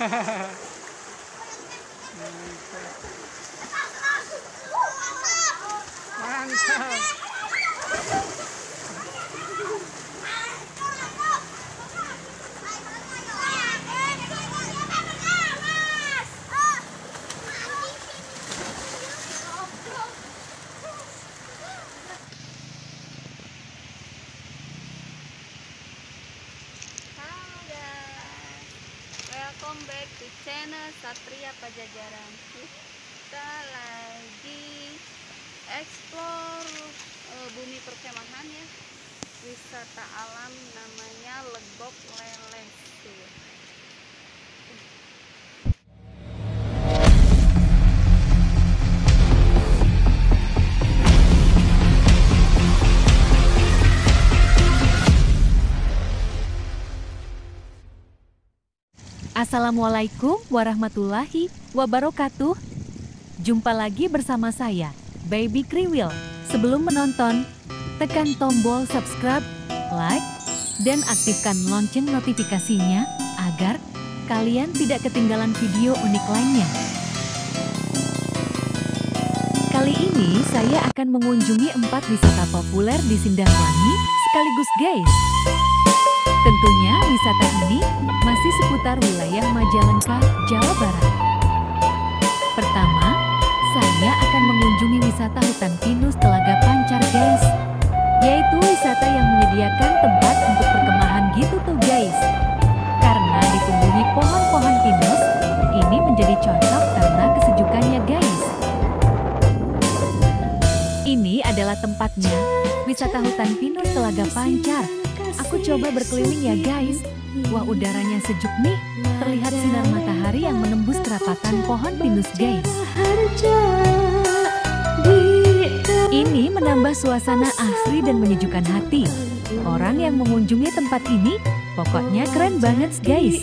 Mantap. Welcome back to channel Satria Pajajaran. Kita lagi explore bumi perkemahan ya, wisata alam namanya Legok Leles. Assalamualaikum warahmatullahi wabarakatuh. Jumpa lagi bersama saya, Baby Kriwil. Sebelum menonton, tekan tombol subscribe, like, dan aktifkan lonceng notifikasinya agar kalian tidak ketinggalan video unik lainnya. Kali ini saya akan mengunjungi 4 wisata populer di Sindangwangi sekaligus guys. Tentunya wisata ini masih seputar wilayah Majalengka, Jawa Barat. Pertama, saya akan mengunjungi wisata hutan pinus Telaga Pancar guys. Yaitu wisata yang menyediakan tempat untuk perkemahan gitu tuh guys. Karena ditumbuhi pohon-pohon pinus, ini menjadi cocok karena kesejukannya guys. Ini adalah tempatnya, wisata hutan pinus Telaga Pancar. Aku coba berkeliling ya guys. Wah, udaranya sejuk nih. Terlihat sinar matahari yang menembus kerapatan pohon pinus guys. Ini menambah suasana asri dan menyejukkan hati. Orang yang mengunjungi tempat ini pokoknya keren banget guys.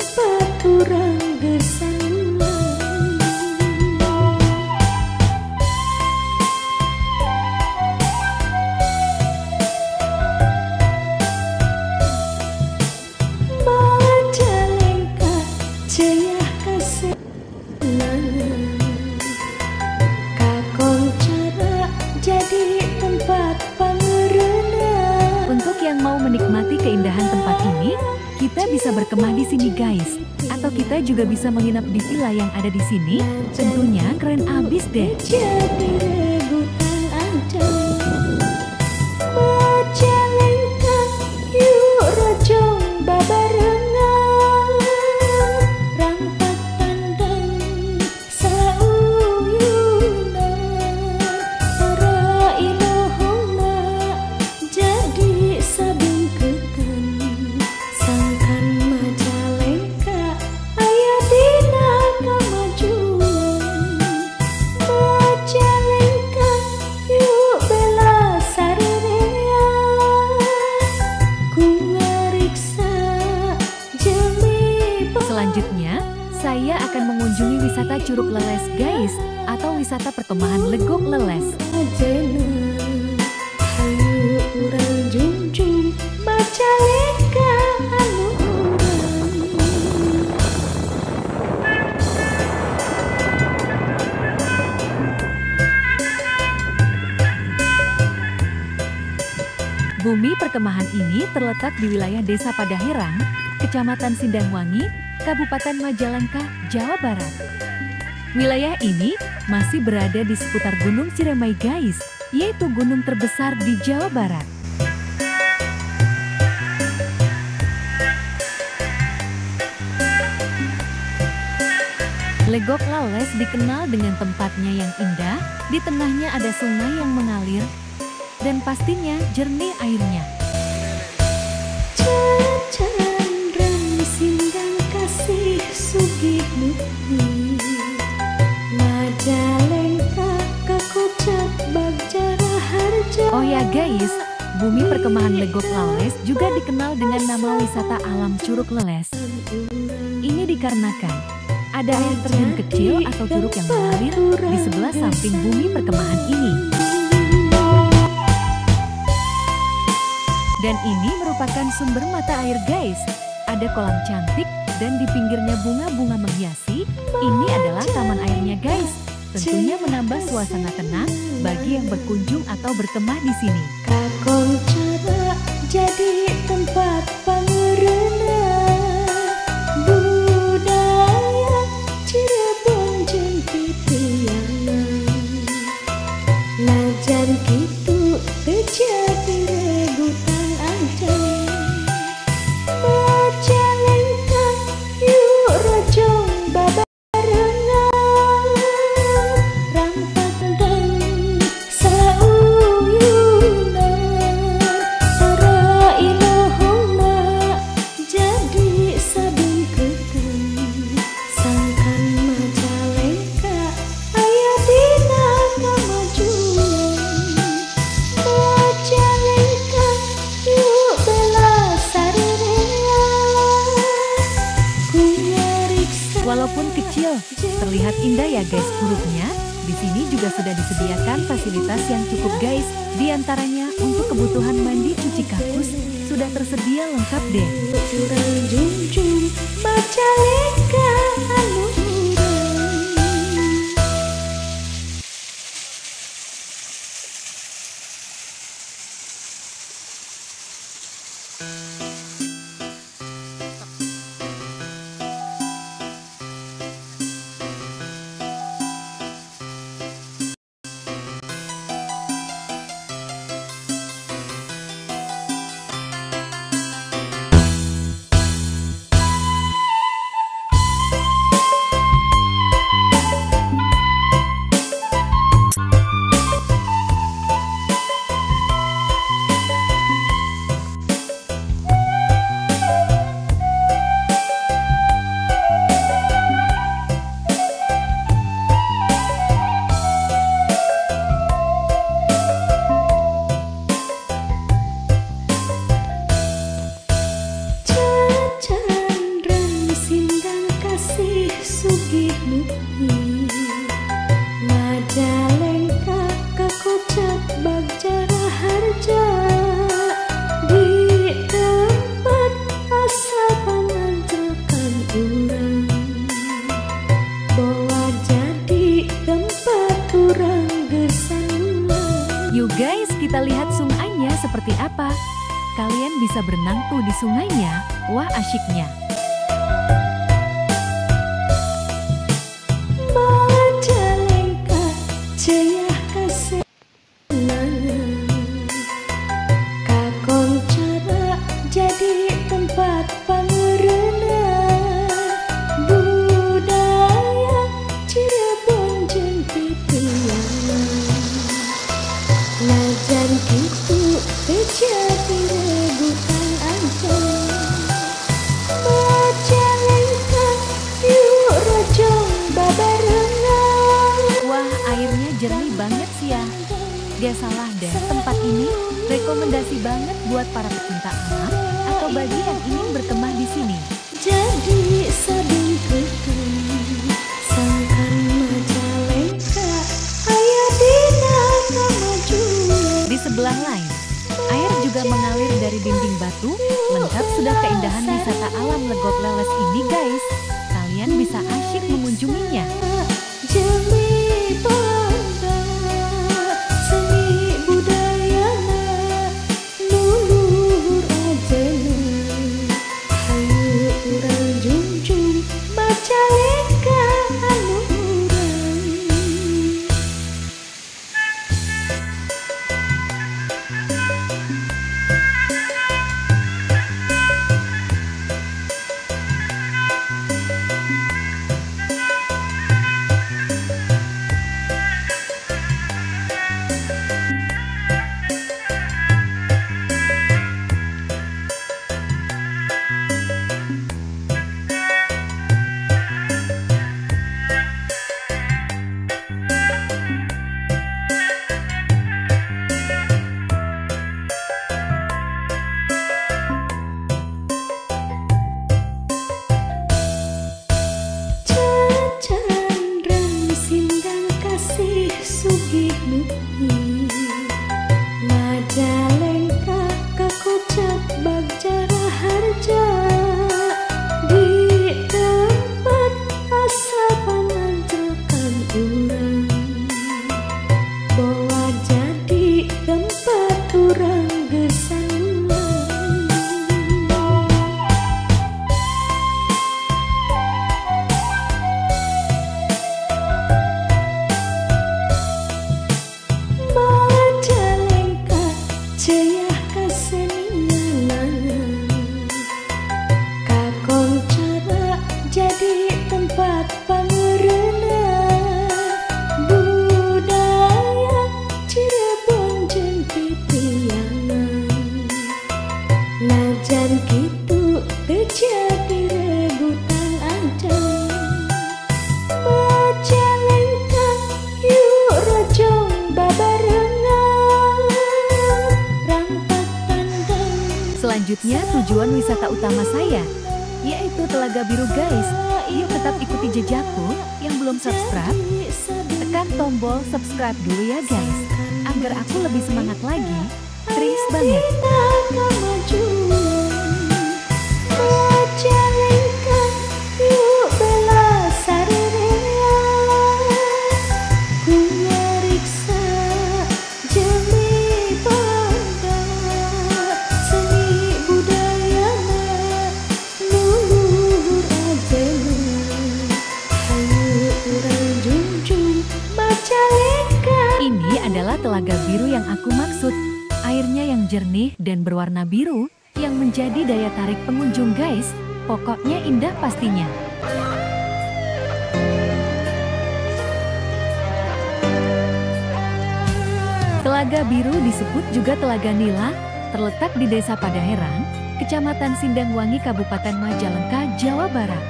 Untuk yang mau menikmati keindahan tempat ini, kita bisa berkemah di sini guys. Atau kita juga bisa menginap di villa yang ada di sini. Tentunya keren abis deh. Selanjutnya, saya akan mengunjungi wisata Curug Leles guys, atau wisata perkemahan Legok Leles. Bumi perkemahan ini terletak di wilayah Desa Padaherang, Kecamatan Sindangwangi, Kabupaten Majalengka, Jawa Barat. Wilayah ini masih berada di seputar Gunung Ciremai guys, yaitu gunung terbesar di Jawa Barat. Legok Leles dikenal dengan tempatnya yang indah, di tengahnya ada sungai yang mengalir, dan pastinya jernih airnya. Oh ya guys, bumi perkemahan Legok Leles juga dikenal dengan nama wisata alam Curug Leles. Ini dikarenakan ada air terjun kecil atau curug yang mengalir di sebelah samping bumi perkemahan ini. Dan ini merupakan sumber mata air guys. Ada kolam cantik dan di pinggirnya bunga-bunga menghiasi. Ini adalah taman airnya guys. Tentunya menambah suasana tenang bagi yang berkunjung atau berkemah di sini. Kakong cara jadi tempat pangerena budaya Cirebon jeung titiangan. Najan kitu teu jadi rebutan aja. Majalengka yuk rojong babarengan. Rampantang sauyuna sara inohona jadi sabungkeun. Sangkan Majalengka aya dina kamajuan. Majalengka yuk bela sarerea kunyariksa. Walaupun kecil, terlihat indah ya guys hurufnya. Di sini juga sudah disediakan fasilitas yang cukup guys. Di antaranya untuk kebutuhan mandi cuci kakus sudah tersedia lengkap deh. Urang junjung Majalengka anu urang. Cacandran sindang kasih sugih mugi. Majalengka kakocak Bagja Raharja di tempat asa pamanjakan urang. Bawa jadi tempat urang gesangan. Yuk guys, kita lihat sungainya seperti apa. Kalian bisa berenang tuh di sungainya. Wah asyiknya. Majalengka ceyah kasenangan. Kakong cara jadi tempat pangerena budaya Cirebon jeung titiangan. Najan kitu teu jadi rebutan aja. Majalengka yuk rojong babarengan. Wah airnya jernih banget sih ya. Gak salah deh, tempat ini rekomendasi banget buat para pecinta alam atau bagi yang ingin berkemah di sini. Jadi sabungkeun. Sangkan Majalengka aya dina kamajuan. Di sebelah lain, air juga mengalir dari dinding batu. Lengkap sudah keindahan wisata alam Legok Leles ini guys. Kalian bisa asyik mengunjunginya. Jemi bangga seni budayana nu luhur ajeuna. Hayu urang junjung Majalengka anu urang. Ceyah kesenian kakong cara jadi tempat pangeurna budaya Cirebon jeung titiangan najan kitu teu jadi rebutan acan Majalengka yuk rojong babarengan rampak pandang. Selanjutnya tujuan wisata utama saya, yaitu Telaga Biru guys. Yuk tetap ikuti jejakku. Yang belum subscribe, tekan tombol subscribe dulu ya guys, agar aku lebih semangat lagi. Thanks banget. Majalengka yuk bela sarerea ku ngariksa jemi bangga seni budayana nu luhur ajeuna hayu urang junjung Majalengka. Ini adalah Telaga Biru yang aku maksud. Airnya yang jernih dan berwarna biru yang menjadi daya tarik pengunjung guys. Pokoknya indah pastinya. Telaga Biru disebut juga Telaga Nila, terletak di Desa Padaherang, Kecamatan Sindangwangi, Kabupaten Majalengka, Jawa Barat.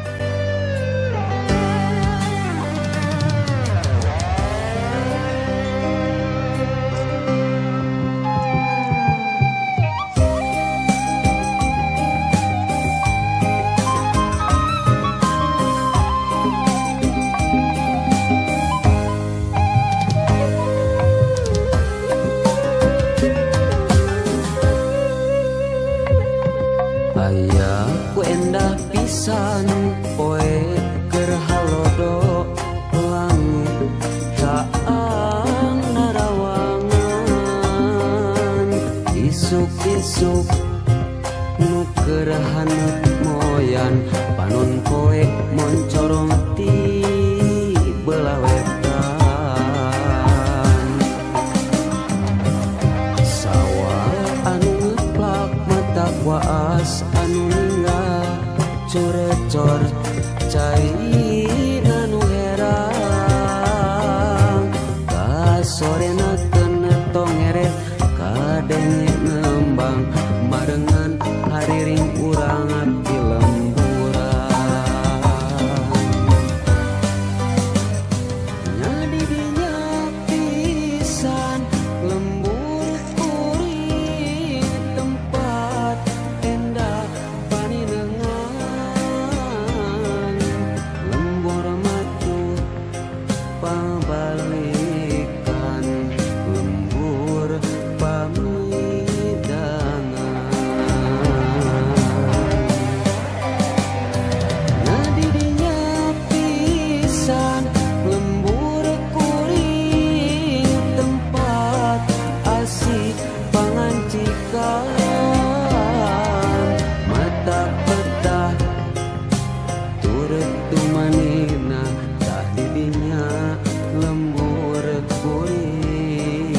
Aya ku endah pisan poe keur halodo langit taang narawangan isuk-isuk nu keur haneut moyan panon poe moncorong ti belah wetan sawah anu ngeplak mata waas anu ninggal corecor cairna nu herang kasorena tenetong eret kadenge nembang marengan hariring urang abdi lemburan nyadi dinya pisan lembur kuring tempat endah paninengan lembur matu pabalikan lembur pamidangan nadi dinya pisan lembur kuring tempat asik pangancikan mata petah turut tumanina tak didinya lembur kuring.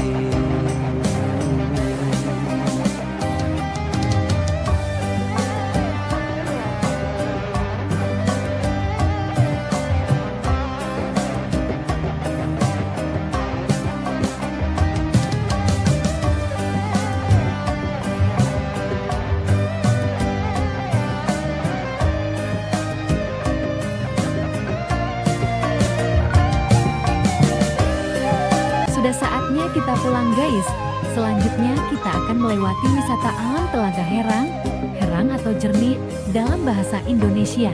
Sudah saatnya kita pulang guys. Selanjutnya kita akan melewati wisata alam Telaga Herang, herang atau jernih dalam bahasa Indonesia.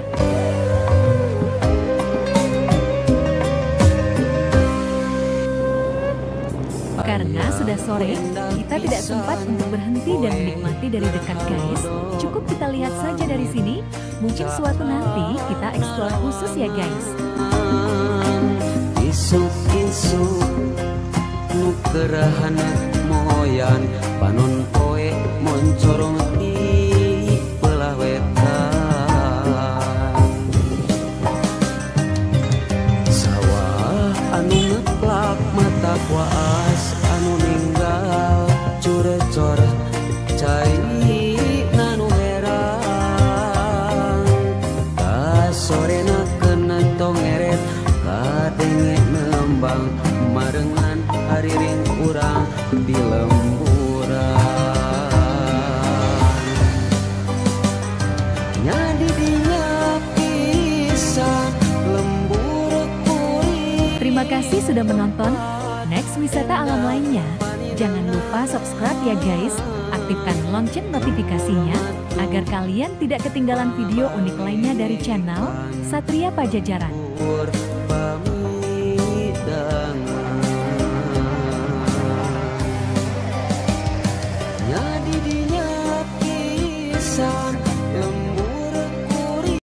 Karena sudah sore, kita tidak sempat untuk berhenti dan menikmati dari dekat guys. Cukup kita lihat saja dari sini. Mungkin suatu nanti kita eksplor khusus ya guys. Isuk-isuk nu keur haneut moyan panon poe moncorong ti belah wetan sawah anu ngeplak mata kuas anu ninggal curet sudah menonton. Next wisata alam lainnya, jangan lupa subscribe ya guys. Aktifkan lonceng notifikasinya agar kalian tidak ketinggalan video unik lainnya dari channel Satria Pajajaran. Ya